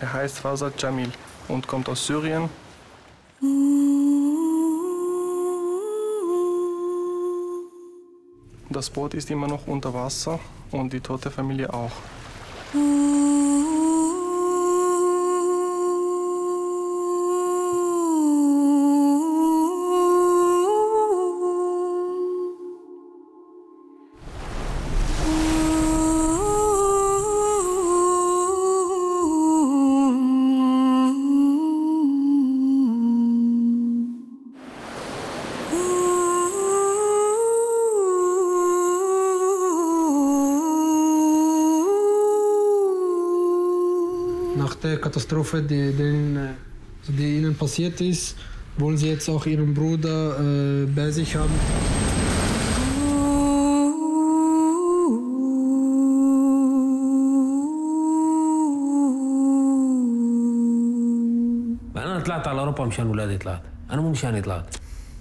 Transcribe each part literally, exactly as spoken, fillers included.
Er heißt Fawzat Jamil und kommt aus Syrien. Das Boot ist immer noch unter Wasser und die tote Familie auch. Nach der Katastrophe, die, den, die ihnen passiert ist, wollen sie jetzt auch ihren Bruder äh, bei sich haben. أنا طلعت على أوروبا مشان ولادي طلعت، أنا مو مشاني طلعت.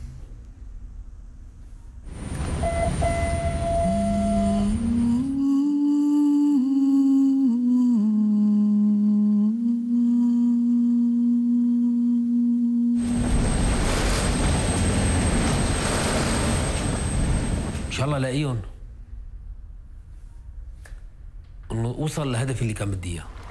إن شاء الله ألاقيهم إنه أوصل لهدفي اللي كان بدي إياه.